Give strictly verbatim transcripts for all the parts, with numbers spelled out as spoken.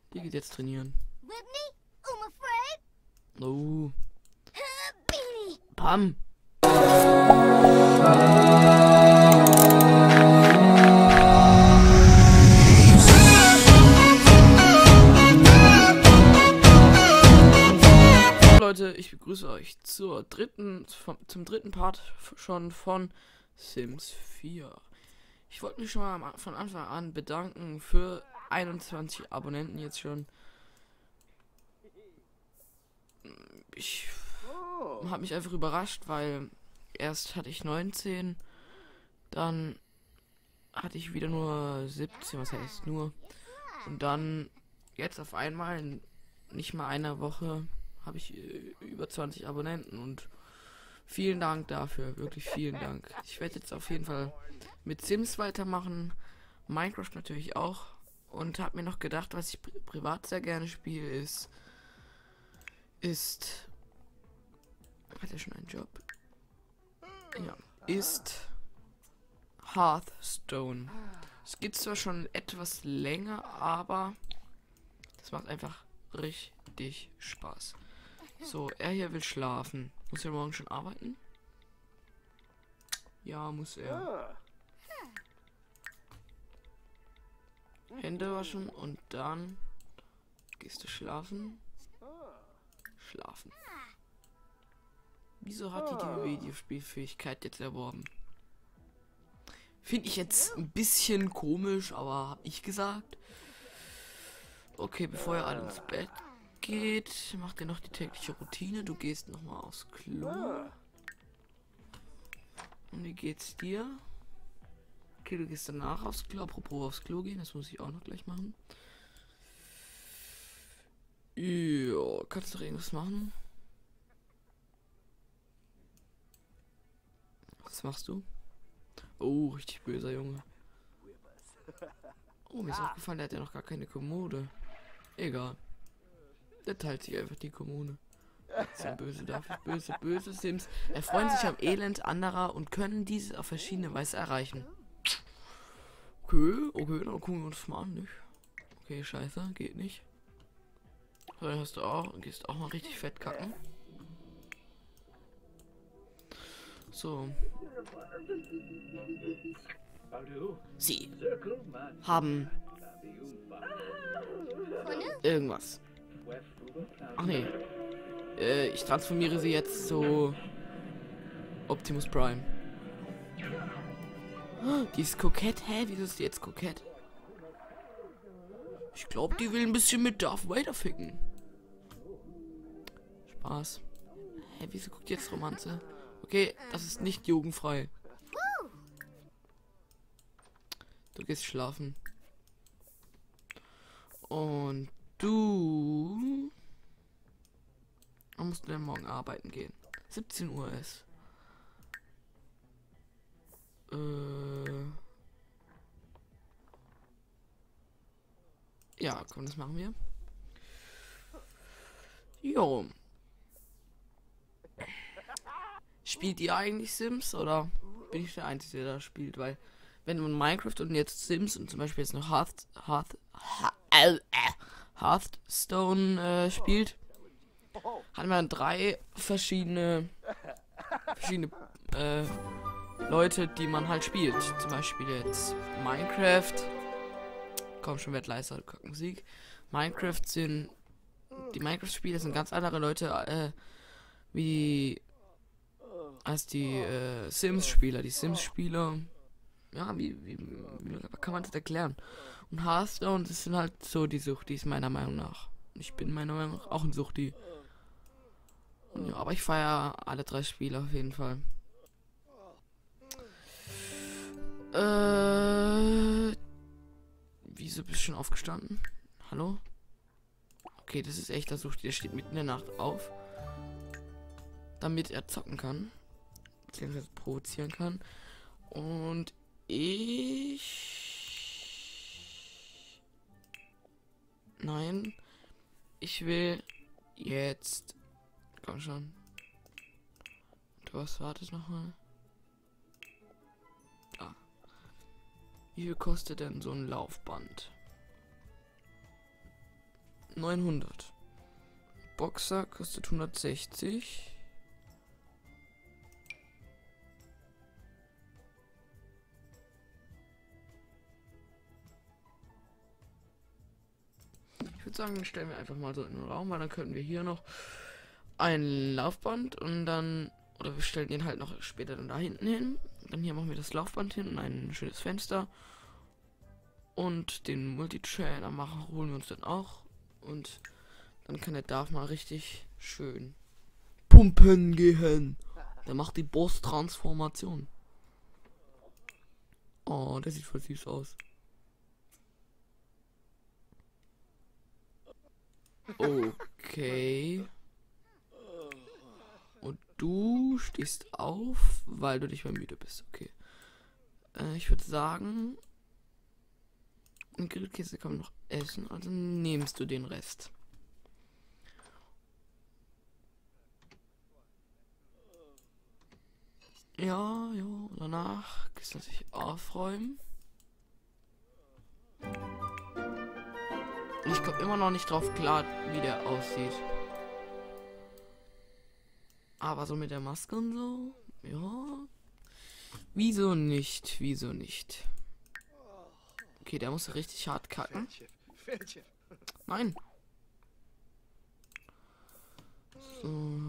Die geht jetzt trainieren. Whitney, I'm afraid. Oh. Beanie. Pam. Leute, ich begrüße euch zur dritten, vom, zum dritten Part schon von Sims vier. Ich wollte mich schon mal von Anfang an bedanken für einundzwanzig Abonnenten jetzt schon. Ich habe mich einfach überrascht, weil erst hatte ich neunzehn, dann hatte ich wieder nur siebzehn, was heißt nur, und dann jetzt auf einmal in nicht mal einer Woche habe ich äh, über zwanzig Abonnenten und vielen Dank dafür, wirklich vielen Dank. Ich werde jetzt auf jeden Fall mit Sims weitermachen, Minecraft natürlich auch, und habe mir noch gedacht, was ich pri privat sehr gerne spiele, ist, ist, hat er schon einen Job? Ja, ist Hearthstone. Es gibt zwar schon etwas länger, aber das macht einfach richtig Spaß. So, er hier will schlafen. Muss er morgen schon arbeiten? Ja, muss er. Hände waschen und dann gehst du schlafen. Schlafen. Wieso hat die die Videospielfähigkeit jetzt erworben? Finde ich jetzt ein bisschen komisch, aber habe ich gesagt. Okay, bevor ihr alle ins Bett geht, macht ihr noch die tägliche Routine. Du gehst noch mal aufs Klo. Und wie geht's dir? Okay, du gehst danach aufs Klo. Apropos aufs Klo gehen, das muss ich auch noch gleich machen. Ja, kannst du noch irgendwas machen? Was machst du? Oh, richtig böser Junge. Oh, mir ist aufgefallen, der hat ja noch gar keine Kommode. Egal. Der teilt sich einfach die Kommode. So böse dafür, böse, böse Sims. Erfreuen sich am Elend anderer und können diese auf verschiedene Weise erreichen. Okay, okay, dann gucken wir uns mal an, nicht? Okay, scheiße, geht nicht. So, dann hast du auch, gehst auch mal richtig fett kacken. So. Sie haben irgendwas. Ach nee. Äh, ich transformiere sie jetzt zu Optimus Prime. Die ist kokett. Hä? Wieso ist die jetzt kokett? Ich glaube, die will ein bisschen mit Darth Vader ficken. Spaß. Hä, wieso guckt jetzt Romanze? Okay, das ist nicht jugendfrei. Du gehst schlafen. Und du... Wann musst du denn morgen arbeiten gehen? siebzehn Uhr ist. Äh... Ja, komm, das machen wir. Jo. Spielt ihr eigentlich Sims oder bin ich der Einzige, der da spielt? Weil wenn man Minecraft und jetzt Sims und zum Beispiel jetzt noch Hearth, Hearth, Hearthstone äh, spielt, hat man drei verschiedene verschiedene äh, Leute, die man halt spielt. Zum Beispiel jetzt Minecraft. Komm schon, werd leiser, Musik. Minecraft sind die Minecraft-Spieler sind ganz andere Leute äh, wie als die äh, Sims-Spieler. Die Sims-Spieler, ja, wie, wie, wie kann man das erklären? Und Hearthstone, das sind halt so die Suchtis, meiner Meinung nach. Ich bin meiner Meinung nach auch ein Suchti. Und ja, aber ich feiere alle drei Spiele auf jeden Fall. Äh, wieso bist du schon aufgestanden? Hallo? Okay, das ist echt der Suchti, der steht mitten in der Nacht auf, damit er zocken kann. Beziehungsweise provozieren kann. Und ich... Nein. Ich will jetzt... Komm schon. Du was wartest noch mal. Ah. Wie viel kostet denn so ein Laufband? neunhundert. Boxer kostet hundertsechzig. Ich würde sagen, stellen wir einfach mal so in den Raum, weil dann könnten wir hier noch ein Laufband und dann, oder wir stellen den halt noch später dann da hinten hin. Dann hier machen wir das Laufband hin und ein schönes Fenster. Und den Multitrainer machen, holen wir uns dann auch. Und dann kann der Darth mal richtig schön pumpen gehen. Der macht die Boss-Transformation. Oh, der sieht voll süß aus. Okay. Und du stehst auf, weil du dich mal müde bist. Okay. Äh, ich würde sagen, eine Grillkäse kann man noch essen, also nimmst du den Rest. Ja, ja, danach gehst du natürlich aufräumen. Ich komme immer noch nicht drauf klar, wie der aussieht. Aber so mit der Maske und so, ja. Wieso nicht? Wieso nicht? Okay, der muss richtig hart kacken. Nein. So.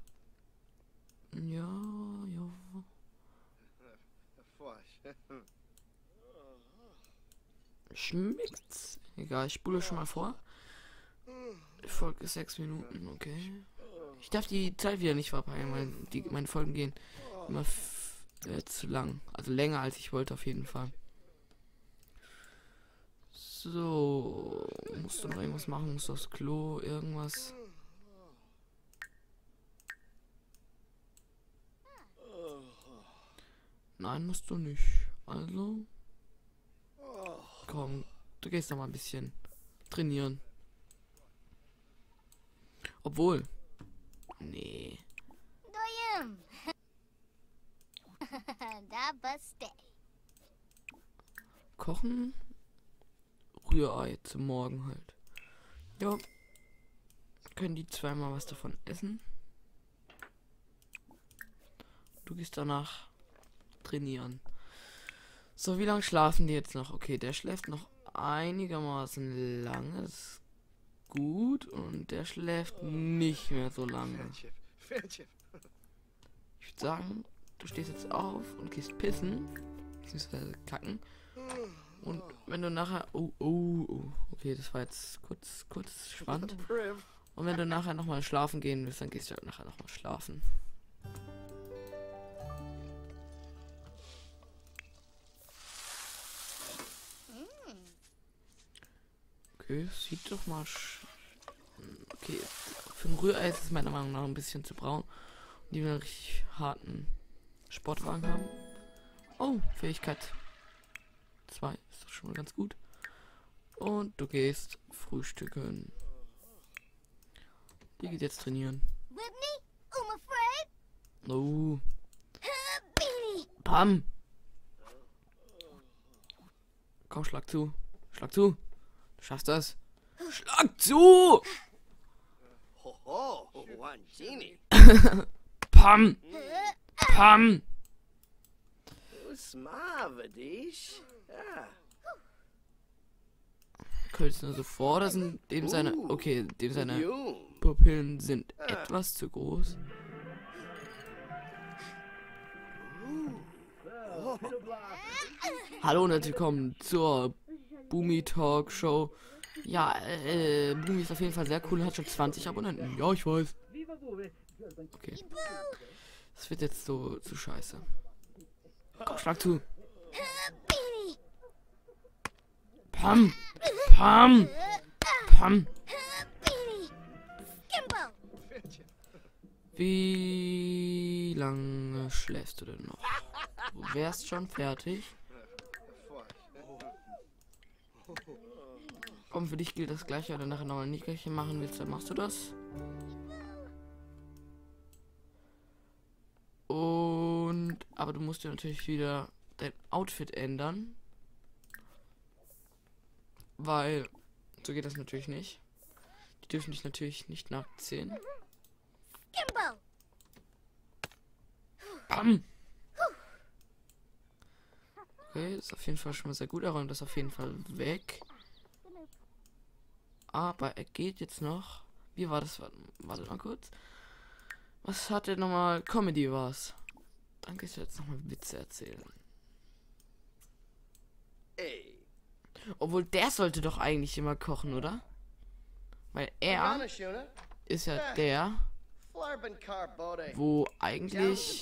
Ja, ja. Schmeckt's? Egal, ich spule schon mal vor. Die Folge ist sechs Minuten, okay. Ich darf die Zeit wieder nicht verpeilen, weil die, meine Folgen gehen immer äh, zu lang. Also länger als ich wollte auf jeden Fall. So, musst du noch irgendwas machen? Musst du aufs Klo, irgendwas? Nein, musst du nicht. Also, komm, du gehst noch mal ein bisschen trainieren. Obwohl, nee. Kochen? Rührei zum Morgen halt. Ja. Können die zweimal was davon essen? Du gehst danach trainieren. So, wie lange schlafen die jetzt noch? Okay, der schläft noch einigermaßen lange. Das ist gut. Und der schläft nicht mehr so lange. Ich würde sagen, du stehst jetzt auf und gehst pissen. Beziehungsweise kacken. Und wenn du nachher... Oh, oh, oh. Okay, das war jetzt kurz, kurz spannend. Und wenn du nachher nochmal schlafen gehen willst, dann gehst du halt nachher nochmal schlafen. Okay, sieht doch mal... Sch okay, für ein Rührei ist es meiner Meinung nach ein bisschen zu braun. Und die will einen richtig harten Sportwagen haben. Oh, Fähigkeit zwei ist doch schon mal ganz gut. Und du gehst frühstücken. Die geht jetzt trainieren. Oh. Pam. Komm, schlag zu. Schlag zu. Du schaffst das. Schlag zu! Pam! Pam! Könntest du so vor, oder sind dem seine. Okay, dem seine Pupillen sind etwas zu groß. Hallo und herzlich willkommen zur Boomy Talk Show. Ja, äh, Boomy ist auf jeden Fall sehr cool, hat schon zwanzig Abonnenten. Ja, ich weiß. Okay. Das wird jetzt so zu scheiße. Komm, schlag zu. Pam! Pam! Pam! Wie lange schläfst du denn noch? Du wärst schon fertig. Komm, für dich gilt das gleiche, oder nachher nochmal nicht gleiche machen willst, dann machst du das. Und aber du musst dir natürlich wieder dein Outfit ändern. Weil so geht das natürlich nicht. dürfen dich natürlich nicht nachzählen. Skimbo. Bam! Okay, ist auf jeden Fall schon mal sehr gut. Er räumt das auf jeden Fall weg. Aber er geht jetzt noch. Wie war das? Warte mal kurz. Was hat er nochmal? Comedy war's. Dann kannst du jetzt nochmal Witze erzählen. Obwohl, der sollte doch eigentlich immer kochen, oder? Weil er ist ja der, wo eigentlich...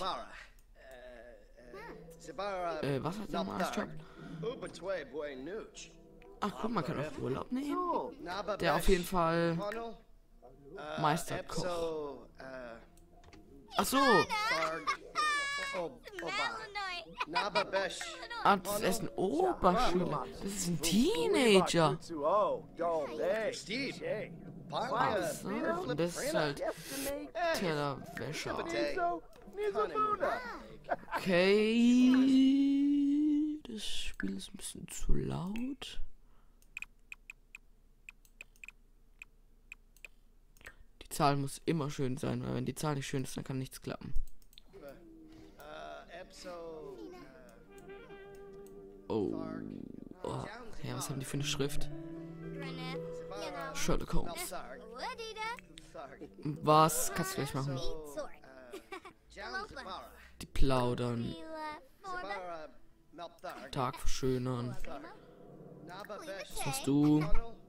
Äh, was hat der nochmal als Job? Ach, guck, man kann auch Urlaub nehmen. Der auf jeden Fall Meisterkoch. Ach so. Ah, das ist ein Oberschüler. Das ist ein Teenager. Ach so, und das ist halt Tellerwäscher. Okay. Das Spiel ist ein bisschen zu laut. Die Zahl muss immer schön sein, weil wenn die Zahl nicht schön ist, dann kann nichts klappen. Oh. Oh. Ja, was haben die für eine Schrift? Sherlock Holmes. Was kannst du gleich machen? Die plaudern. Tag verschönern. Was hast du?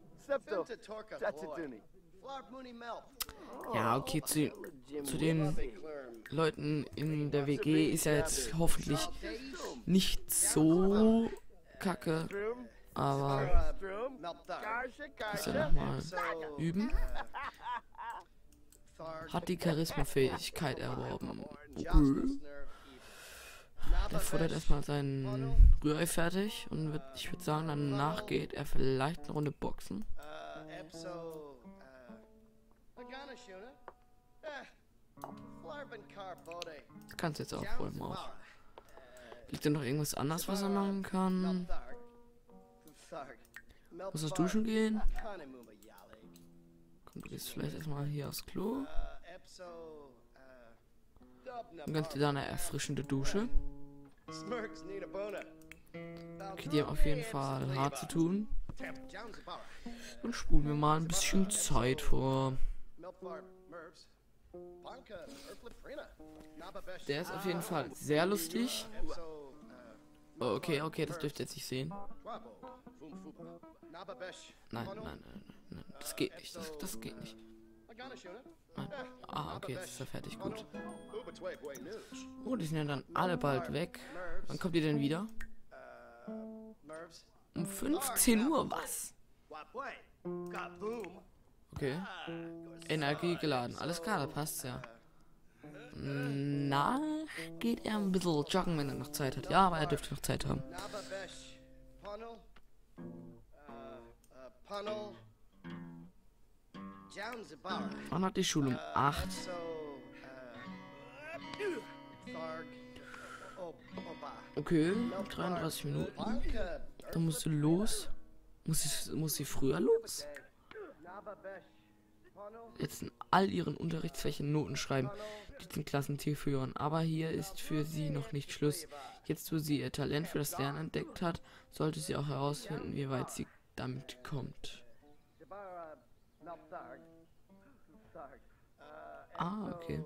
Ja, okay, zu, zu den Leuten in der W G ist ja jetzt hoffentlich nicht so kacke, aber muss ja nochmal üben. Hat die Charisma-Fähigkeit erworben. Okay. Der fordert erstmal seinen Rührei fertig und wird, ich würde sagen, danach geht er vielleicht eine Runde boxen. Das kannst du jetzt aufräumen auch. Liegt da noch irgendwas anderes, was er machen kann? Muss das Duschen gehen? Komm, du gehst vielleicht erstmal hier aufs Klo. Dann gönnst dir da eine erfrischende Dusche. Okay, die haben auf jeden Fall hart zu tun. Dann spulen wir mal ein bisschen Zeit vor. Der ist auf jeden Fall sehr lustig. Oh, okay, okay, das dürft ihr jetzt nicht sehen. Nein, nein, nein, nein, nein, das geht nicht, das, das geht nicht. Nein. Ah, okay, jetzt ist er fertig, gut. Oh, die sind ja dann alle bald weg. Wann kommt ihr denn wieder? Um fünfzehn Uhr, was? Okay. Energie geladen, alles klar, da passt's ja. Na, geht er ein bisschen joggen, wenn er noch Zeit hat. Ja, aber er dürfte noch Zeit haben. Wann hat die Schule? Um acht. Okay, dreiunddreißig Minuten. Dann musst du los. Muss ich, muss sie früher los? Jetzt in all ihren Unterrichtsfächern Noten schreiben, die den Klassentier führen. Aber hier ist für sie noch nicht Schluss. Jetzt, wo sie ihr Talent für das Lernen entdeckt hat, sollte sie auch herausfinden, wie weit sie damit kommt. Ah, okay.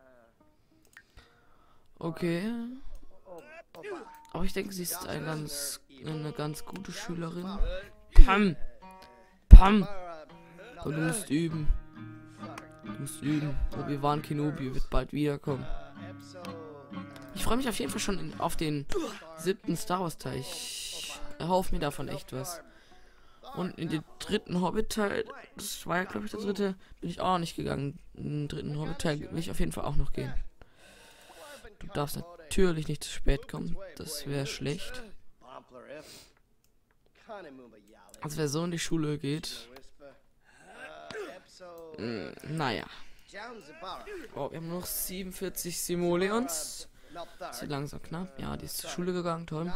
Okay. Aber ich denke, sie ist eine ganz, eine ganz gute Schülerin. Pam! Pam! Aber du musst üben. Du musst üben. Obi-Wan Kenobi wird bald wiederkommen. Ich freue mich auf jeden Fall schon in, auf den siebten Star Wars Teil. Ich erhoffe mir davon echt was. Und in den dritten Hobbit-Teil, das war ja glaube ich der dritte, bin ich auch noch nicht gegangen. In den dritten Hobbit-Teil will ich auf jeden Fall auch noch gehen. Du darfst natürlich nicht zu spät kommen, das wäre schlecht. Also wer so in die Schule geht, mh, naja. Oh, wir haben noch siebenundvierzig Simoleons. Ist hier langsam knapp. Ja, die ist zur Schule gegangen, toll.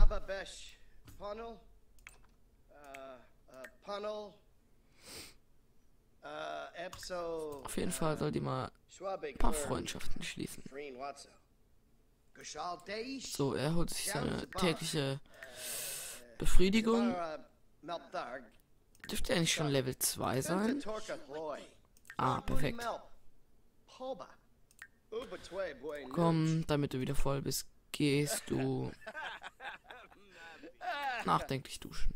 Auf jeden Fall soll die mal ein paar Freundschaften schließen. So, er holt sich seine tägliche Befriedigung. Dürfte eigentlich schon Level zwei sein. Ah, perfekt. Komm, damit du wieder voll bist, gehst du nachdenklich duschen.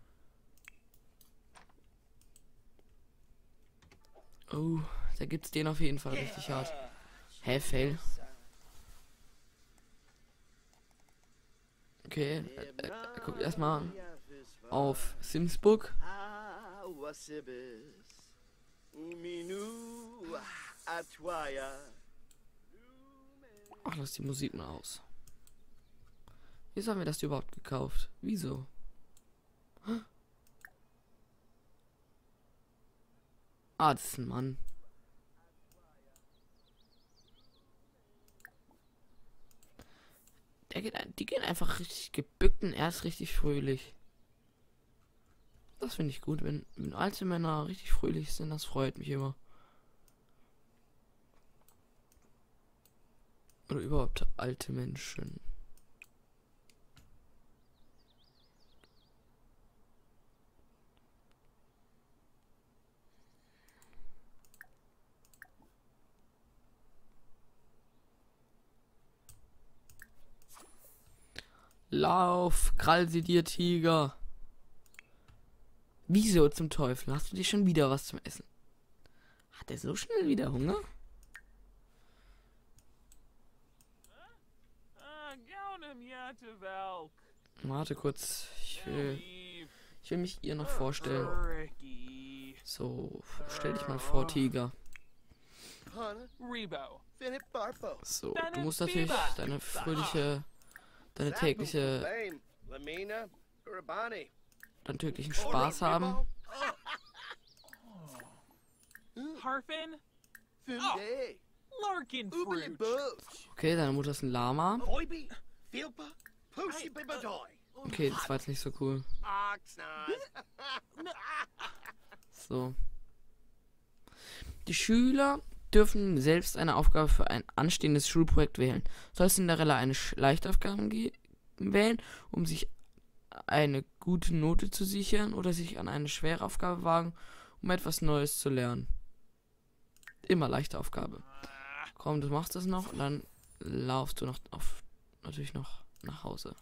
Oh, da gibt's den auf jeden Fall richtig hart. Hä, fail. Okay, er, er guckt erstmal auf Sims Book. Ach, lass die Musik mal aus. Wieso haben wir das überhaupt gekauft? Wieso? Ah, das ist ein Mann. Der geht, die gehen einfach richtig gebückt und er ist richtig fröhlich. Das finde ich gut, wenn, wenn alte Männer richtig fröhlich sind, das freut mich immer. Oder überhaupt alte Menschen. Lauf, krall sie dir, Tiger. Wieso zum Teufel? Hast du dir schon wieder was zum Essen? Hat er so schnell wieder Hunger? Warte kurz. Ich will, ich will mich ihr noch vorstellen. So, stell dich mal vor, Tiger. So, du musst natürlich deine fröhliche, deine tägliche, deinen täglichen Spaß haben. Okay, deine Mutter ist ein Lama. Okay, das war jetzt nicht so cool. So. Die Schüler dürfen selbst eine Aufgabe für ein anstehendes Schulprojekt wählen. Soll Cinderella eine Leichtaufgabe wählen, um sich eine gute Note zu sichern, oder sich an eine schwere Aufgabe wagen, um etwas Neues zu lernen? Immer leichte Aufgabe. Komm, du machst das noch und dann laufst du noch auf, natürlich noch nach Hause.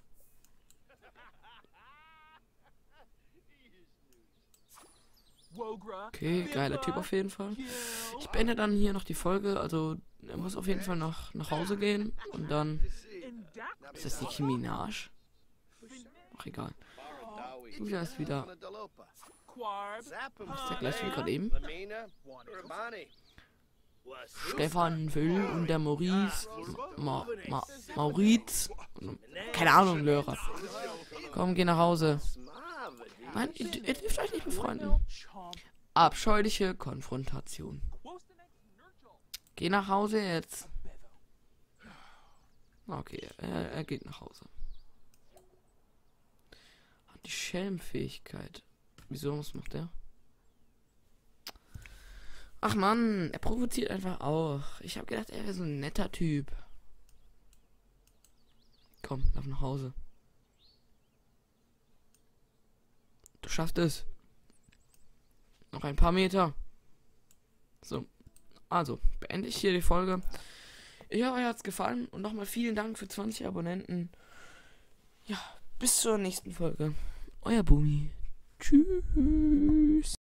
Okay, geiler Typ auf jeden Fall. Ich beende dann hier noch die Folge, also er muss auf jeden Fall noch nach Hause gehen und dann... Ist das Nicki Minaj? Ach, egal. Julia ist wieder... Ist der gleiche wie gerade eben? Stefan, Phil und der Maurice. Ma Ma Mauriz. Keine Ahnung, Lehrer. Komm, geh nach Hause. Nein, ihr, ihr dürft euch nicht befreunden. Abscheuliche Konfrontation. Geh nach Hause jetzt. Okay, er, er geht nach Hause. Hat die Schelmfähigkeit. Wieso, was macht er? Ach man, er provoziert einfach auch. Ich habe gedacht, er wäre so ein netter Typ. Komm, lauf nach Hause. Du schaffst es. Noch ein paar Meter. So. Also, beende ich hier die Folge. Ich hoffe, euch hat es gefallen. Und nochmal vielen Dank für zwanzig Abonnenten. Ja, bis zur nächsten Folge. Euer Bumi. Tschüss.